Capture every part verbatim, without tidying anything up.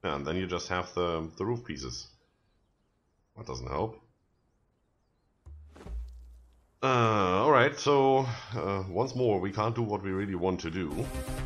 Yeah, and then you just have the, the roof pieces. That doesn't help. Uh, Alright, so uh, once more, we can't do what we really want to do.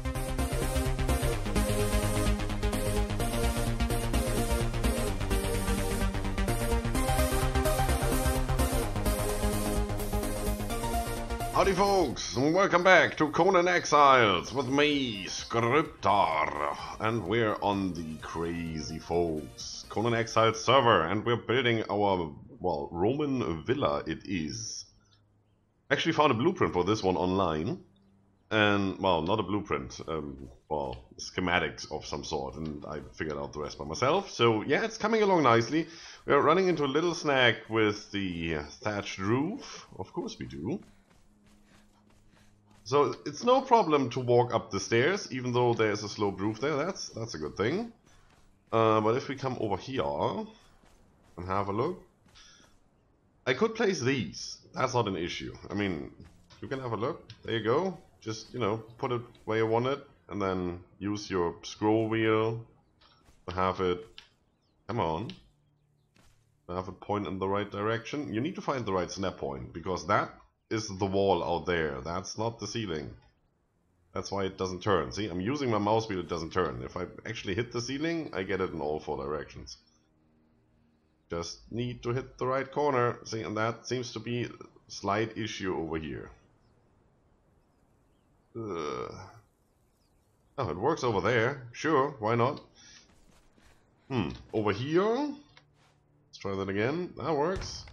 Howdy folks, and welcome back to Conan Exiles with me, Scriptar, and we're on the Crazy Folks Conan Exiles server, and we're building our, well, Roman villa it is. Actually found a blueprint for this one online, and, well, not a blueprint, um, well, schematics of some sort, and I figured out the rest by myself. So yeah, it's coming along nicely. We're running into a little snag with the thatched roof, of course we do. So it's no problem to walk up the stairs, even though there's a sloped roof there. That's that's a good thing. Uh, but if we come over here and have a look, I could place these. That's not an issue. I mean, you can have a look. There you go. Just, you know, put it where you want it, and then use your scroll wheel to have it. Come on. Have it point in the right direction. You need to find the right snap point, because that is the wall out there. That's not the ceiling. That's why it doesn't turn. See, I'm using my mouse wheel, it doesn't turn. If I actually hit the ceiling, I get it in all four directions. Just need to hit the right corner. See, and that seems to be a slight issue over here. Ugh. Oh, it works over there. Sure, why not? Hmm, over here? Let's try that again. That works.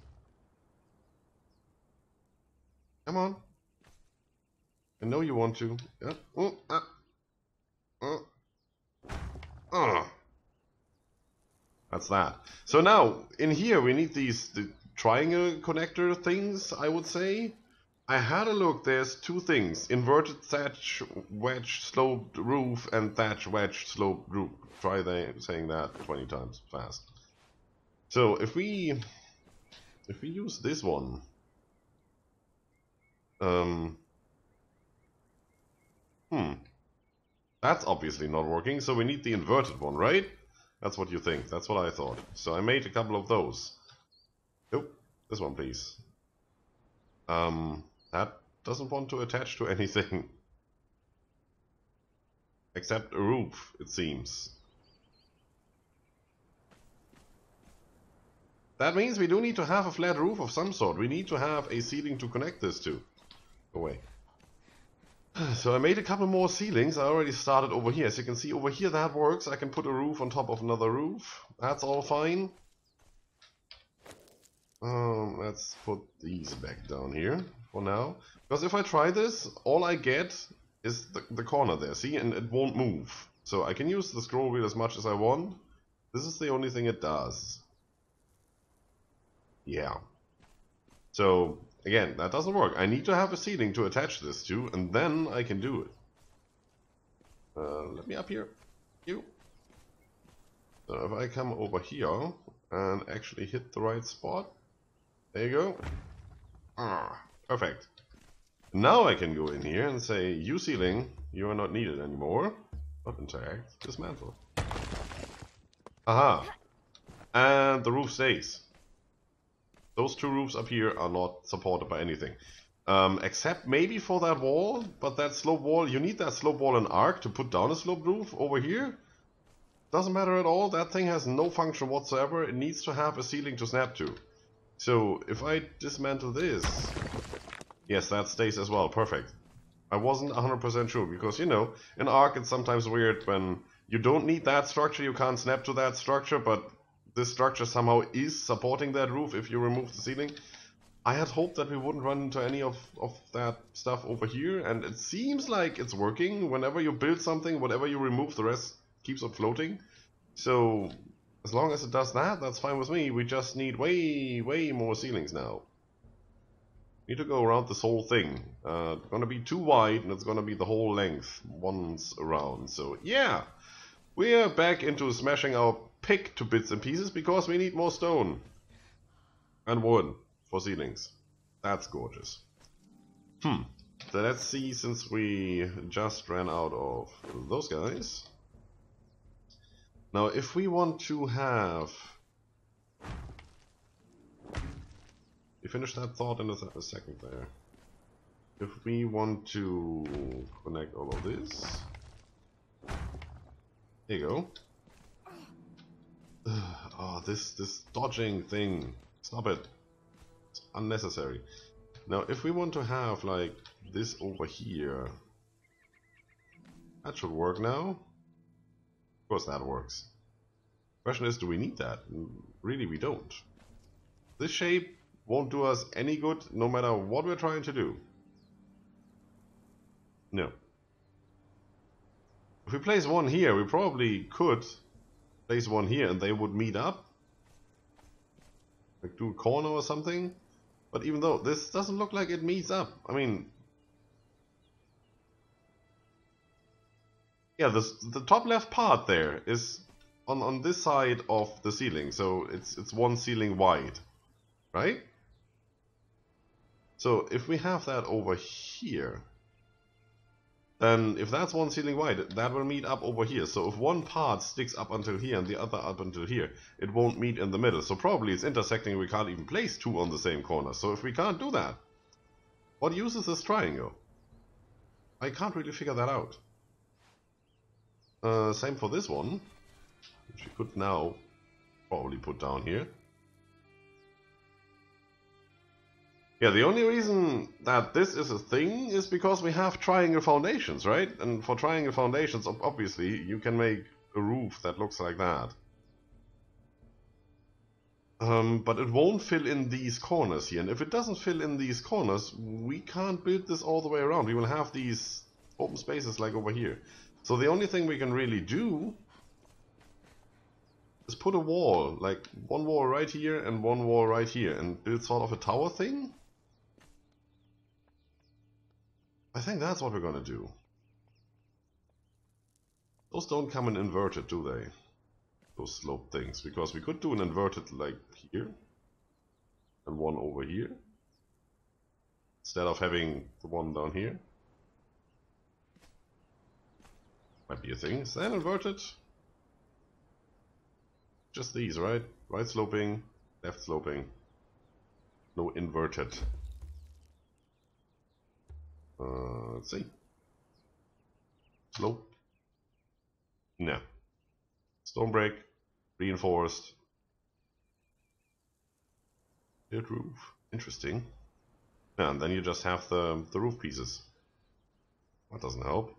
Come on. I know you want to. Yeah. Oh, ah. Oh. Oh. That's that. So now, in here we need these the triangle connector things, I would say. I had a look, there's two things. Inverted thatch wedge sloped roof and thatch wedge sloped roof. Try the, saying that twenty times fast. So if we if we use this one, Um, hmm. That's obviously not working, so we need the inverted one, right? That's what you think. That's what I thought. So I made a couple of those. Nope. This one, please. Um, that doesn't want to attach to anything. Except a roof, it seems. That means we do need to have a flat roof of some sort. We need to have a ceiling to connect this to. Away. So I made a couple more ceilings. I already started over here. As you can see over here, that works. I can put a roof on top of another roof. That's all fine. Um, let's put these back down here for now. Because if I try this, all I get is the, the corner there, see? And it won't move. So I can use the scroll wheel as much as I want. This is the only thing it does. Yeah. So again, that doesn't work. I need to have a ceiling to attach this to, and then I can do it. Uh, let me up here. You. So if I come over here and actually hit the right spot, there you go. Ah, perfect. Now I can go in here and say, you ceiling, you are not needed anymore. Not interact, dismantle. Aha. And the roof stays. Those two roofs up here are not supported by anything. Um, except maybe for that wall, but that slope wall, you need that slope wall and arc to put down a slope roof over here. Doesn't matter at all, that thing has no function whatsoever, it needs to have a ceiling to snap to. So, if I dismantle this... Yes, that stays as well, perfect. I wasn't one hundred percent sure, because, you know, in arc it's sometimes weird when you don't need that structure, you can't snap to that structure, but this structure somehow is supporting that roof if you remove the ceiling. I had hoped that we wouldn't run into any of, of that stuff over here, and it seems like it's working. Whenever you build something, whatever you remove, the rest keeps on floating. So, as long as it does that, that's fine with me. We just need way, way more ceilings now. Need to go around this whole thing. Uh, it's gonna be too wide, and it's gonna be the whole length once around. So, yeah! We're back into smashing our pick to bits and pieces because we need more stone and wood for ceilings. That's gorgeous. Hmm. So let's see, since we just ran out of those guys. Now, if we want to have... You finish that thought in a, th a second there. If we want to connect all of this... There you go. Oh, this, this dodging thing. Stop it. It's unnecessary. Now, if we want to have, like, this over here... That should work now. Of course that works. Question is, do we need that? Really, we don't. This shape won't do us any good, no matter what we're trying to do. No. If we place one here, we probably could place one here and they would meet up. Like do a corner or something. But even though this doesn't look like it meets up. I mean... Yeah, this, the top left part there is on, on this side of the ceiling. So it's, it's one ceiling wide. Right? So if we have that over here... Then if that's one ceiling wide, that will meet up over here. So if one part sticks up until here and the other up until here, it won't meet in the middle. So probably it's intersecting, we can't even place two on the same corner. So if we can't do that, what use is this triangle? I can't really figure that out. Uh, same for this one, which we could now probably put down here. Yeah, the only reason that this is a thing is because we have triangle foundations, right? And for triangle foundations, obviously, you can make a roof that looks like that. Um, but it won't fill in these corners here. And if it doesn't fill in these corners, we can't build this all the way around. We will have these open spaces like over here. So the only thing we can really do is put a wall, like one wall right here and one wall right here, and build sort of a tower thing. I think that's what we're gonna do. Those don't come in inverted, do they? Those slope things, because we could do an inverted like here and one over here instead of having the one down here. Might be a thing. Is that inverted? Just these, right? Right sloping, left sloping. No inverted. Uh, let's see. Slope. No. Stone break. Reinforced. Build roof. Interesting. Yeah, and then you just have the, the roof pieces. That doesn't help.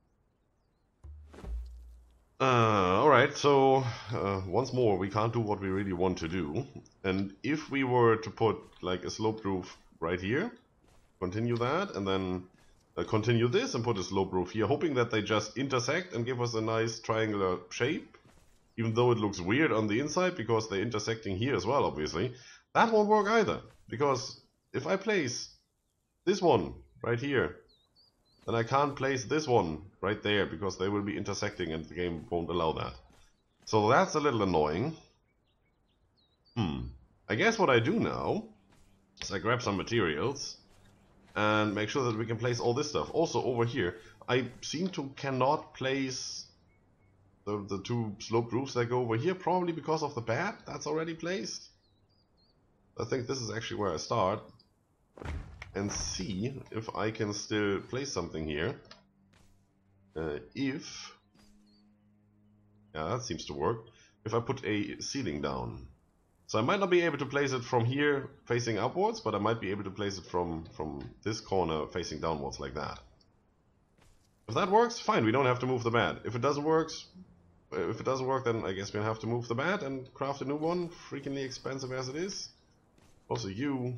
Uh, Alright, so uh, once more, we can't do what we really want to do. And if we were to put like a sloped roof right here, continue that, and then uh, continue this and put a slope roof here, hoping that they just intersect and give us a nice triangular shape, even though it looks weird on the inside because they're intersecting here as well, obviously. That won't work either, because if I place this one right here, then I can't place this one right there because they will be intersecting and the game won't allow that. So that's a little annoying. Hmm. I guess what I do now is I grab some materials and make sure that we can place all this stuff. Also over here, I seem to cannot place the, the two sloped roofs that go over here, probably because of the bat that's already placed. I think this is actually where I start and see if I can still place something here. Uh, if... Yeah, that seems to work. If I put a ceiling down. So I might not be able to place it from here facing upwards, but I might be able to place it from, from this corner facing downwards like that. If that works, fine, we don't have to move the bat. If it doesn't work, if it doesn't work, then I guess we'll have to move the bat and craft a new one, freakingly expensive as it is. Also you...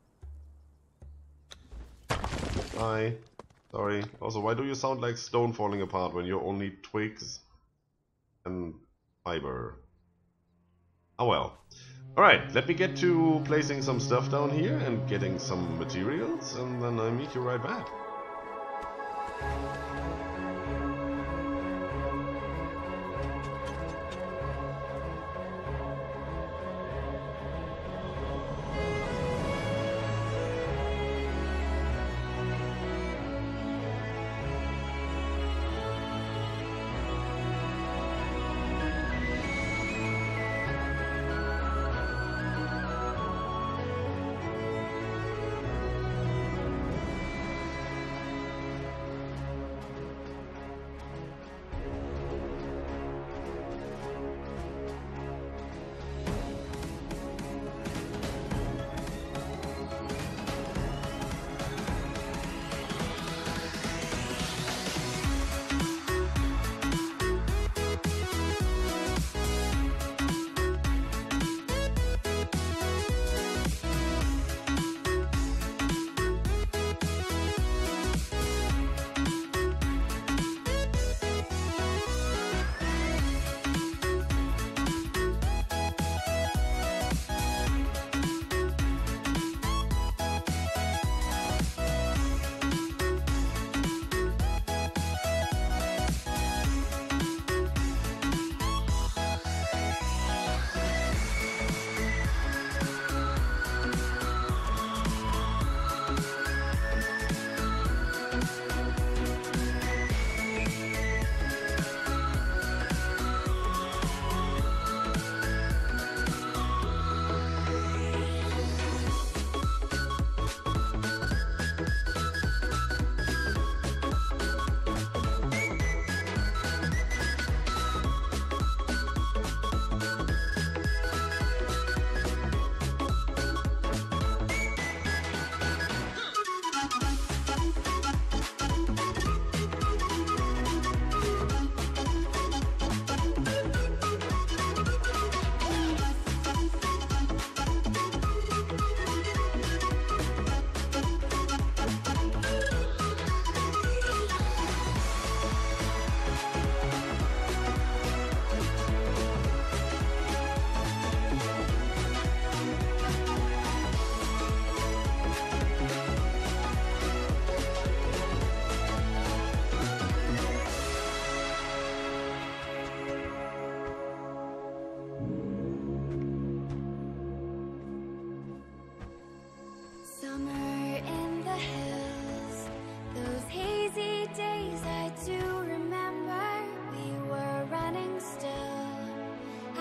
Hi. Sorry. Also, why do you sound like stone falling apart when you're only twigs and fiber? Oh well. Alright, let me get to placing some stuff down here and getting some materials, and then I'll meet you right back.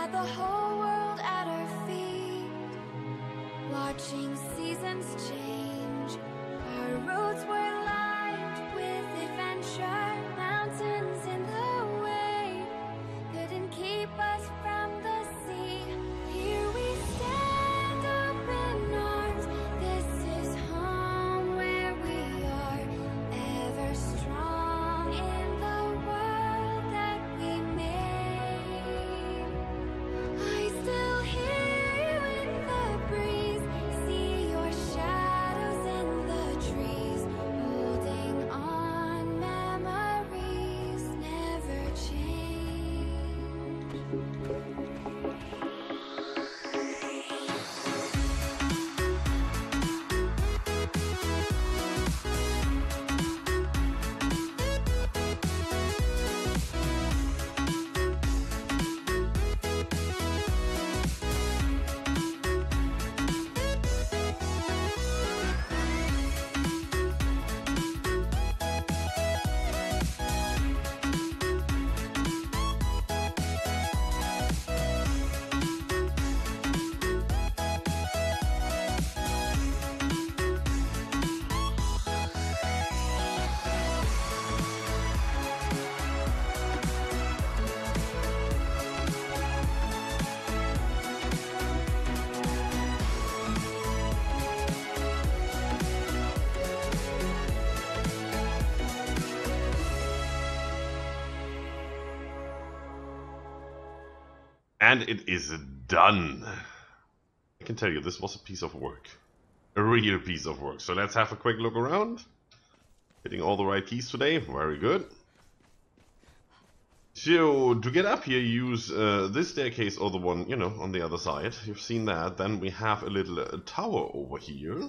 had the whole world at our feet, watching seasons change. Our roads were lined with adventure, mountains in the way couldn't keep us from the sea. Here we stand, open arms. This is home where we are, ever strong in the world that we made. I still hear you in the breeze, see your shadows in the trees, holding on, memories never change. And it is done. I can tell you, this was a piece of work. A real piece of work. So let's have a quick look around. Hitting all the right keys today. Very good. So, to get up here, use uh, this staircase or the one, you know, on the other side. You've seen that. Then we have a little uh, tower over here.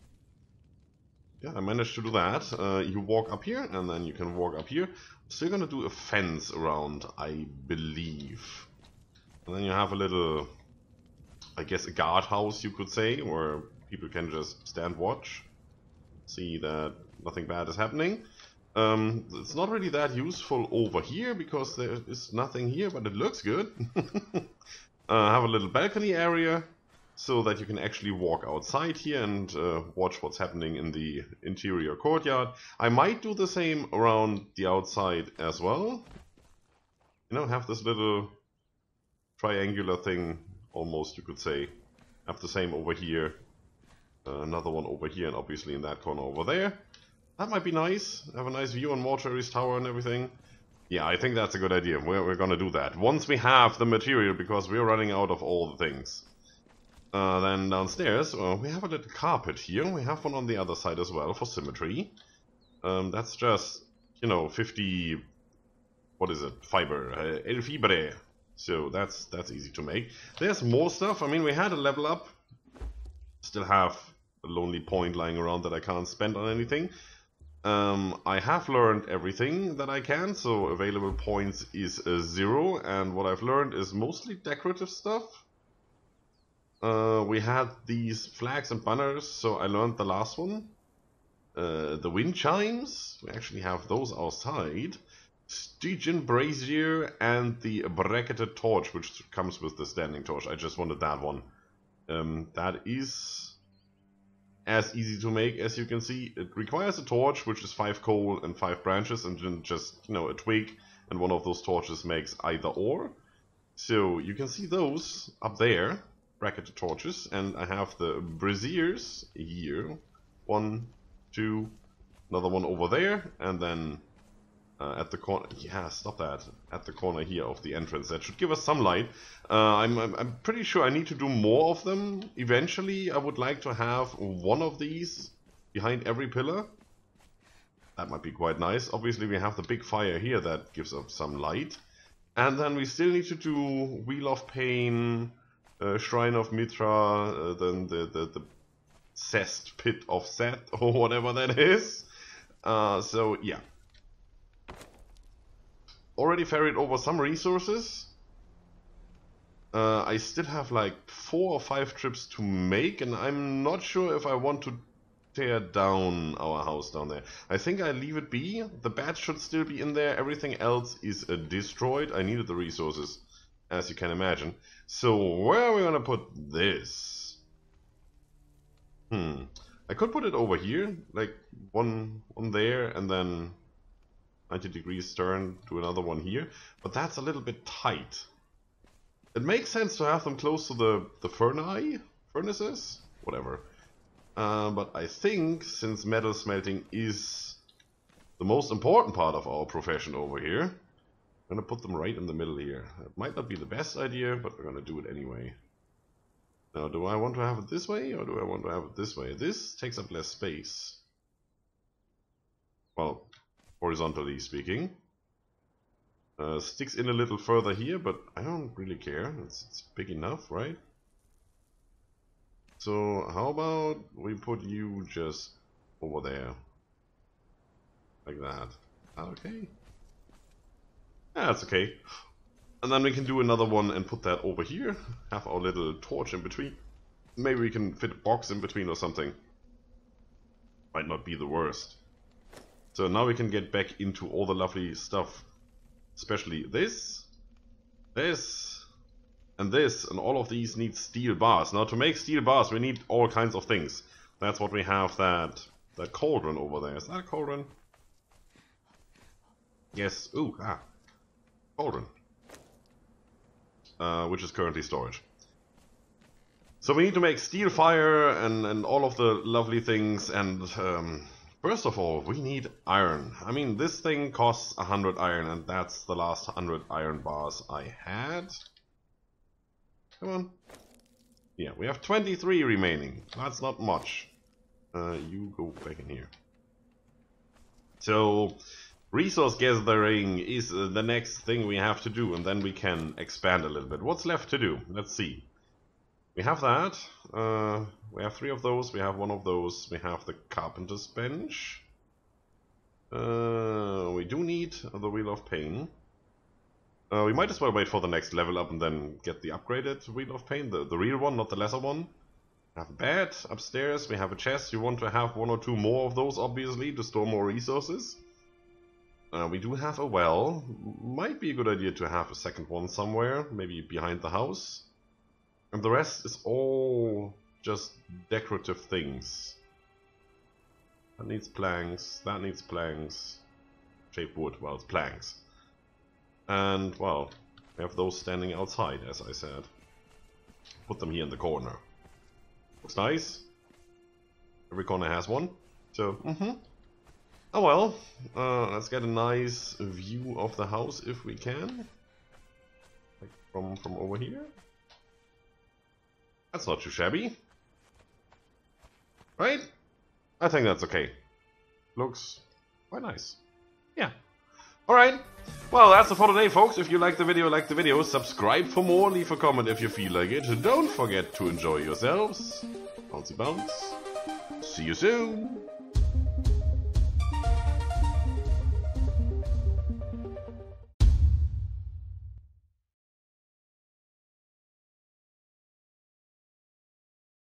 Yeah, I managed to do that. Uh, you walk up here, and then you can walk up here. So you're gonna do a fence around, I believe. And then you have a little, I guess, a guardhouse, you could say, where people can just stand watch, see that nothing bad is happening. Um, it's not really that useful over here, because there is nothing here, but it looks good. uh, have a little balcony area, so that you can actually walk outside here and uh, watch what's happening in the interior courtyard. I might do the same around the outside as well. You know, have this little triangular thing, almost, you could say. Have the same over here, uh, another one over here, and obviously in that corner over there. That might be nice. Have a nice view on Mortuary's tower and everything. Yeah, I think that's a good idea. We're, we're gonna do that once we have the material, because we're running out of all the things. Uh, then downstairs, uh, we have a little carpet here. We have one on the other side as well for symmetry. Um, that's just, you know, fifty. What is it? Fiber. Uh, El fibre. So that's that's easy to make. There's more stuff. I mean, we had a level up. Still have a lonely point lying around that I can't spend on anything. Um, I have learned everything that I can, so available points is uh, zero, and what I've learned is mostly decorative stuff. Uh, we had these flags and banners, so I learned the last one. Uh, the wind chimes, we actually have those outside. Stygian brazier and the bracketed torch, which comes with the standing torch. I just wanted that one. Um, that is as easy to make as you can see. It requires a torch, which is five coal and five branches, and then just, you know, a twig, and one of those torches makes either or. So you can see those up there, bracketed torches, and I have the braziers here. One, two, another one over there, and then Uh, at the corner, yeah, stop that. At the corner here of the entrance, that should give us some light. Uh, I'm, I'm I'm pretty sure I need to do more of them. Eventually, I would like to have one of these behind every pillar. That might be quite nice. Obviously, we have the big fire here that gives us some light, and then we still need to do Wheel of Pain, uh, Shrine of Mitra, uh, then the the the Cest Pit of Seth, or whatever that is. Uh, so yeah. Already ferried over some resources. Uh, I still have like four or five trips to make, and I'm not sure if I want to tear down our house down there. I think I leave it be. The bats should still be in there. Everything else is uh, destroyed. I needed the resources, as you can imagine. So where are we gonna put this? Hmm. I could put it over here, like one one there, and then ninety degrees turn to another one here. But that's a little bit tight. It makes sense to have them close to the the furnace, furnaces, whatever. Uh, but I think since metal smelting is the most important part of our profession over here, I'm gonna put them right in the middle here. It might not be the best idea, but we're gonna do it anyway. Now, do I want to have it this way, or do I want to have it this way? This takes up less space. Well, horizontally speaking. Uh, sticks in a little further here, but I don't really care. It's, it's big enough, right? So, how about we put you just over there? Like that. Okay. Yeah, that's okay. And then we can do another one and put that over here. Have our little torch in between. Maybe we can fit a box in between or something. Might not be the worst. So now we can get back into all the lovely stuff. Especially this, this, and this. And all of these need steel bars. Now to make steel bars we need all kinds of things. That's what we have that, that cauldron over there. Is that a cauldron? Yes. Ooh, ah. Cauldron. Uh, which is currently storage. So we need to make steel fire and, and all of the lovely things, and um, first of all we need iron. I mean, this thing costs one hundred iron, and that's the last one hundred iron bars I had. Come on. Yeah, we have twenty-three remaining. That's not much. Uh, you go back in here. So resource gathering is uh, the next thing we have to do, and then we can expand a little bit. What's left to do? Let's see. We have that. Uh, we have three of those. We have one of those. We have the carpenter's bench. Uh, we do need the Wheel of Pain. Uh, we might as well wait for the next level up and then get the upgraded Wheel of Pain. The, the real one, not the lesser one. We have a bed upstairs. We have a chest. You want to have one or two more of those, obviously, to store more resources. Uh, we do have a well. Might be a good idea to have a second one somewhere, maybe behind the house. And the rest is all just decorative things. That needs planks, that needs planks. Shaped wood, well, it's planks. And, well, we have those standing outside, as I said. Put them here in the corner. Looks nice. Every corner has one. So, mm-hmm. Oh well, uh, let's get a nice view of the house if we can. Like from, from over here. That's not too shabby. Right? I think that's okay. Looks quite nice. Yeah. Alright. Well, that's it for today, folks. If you like the video, like the video, subscribe for more, leave a comment if you feel like it. Don't forget to enjoy yourselves. Bouncy bounce. See you soon.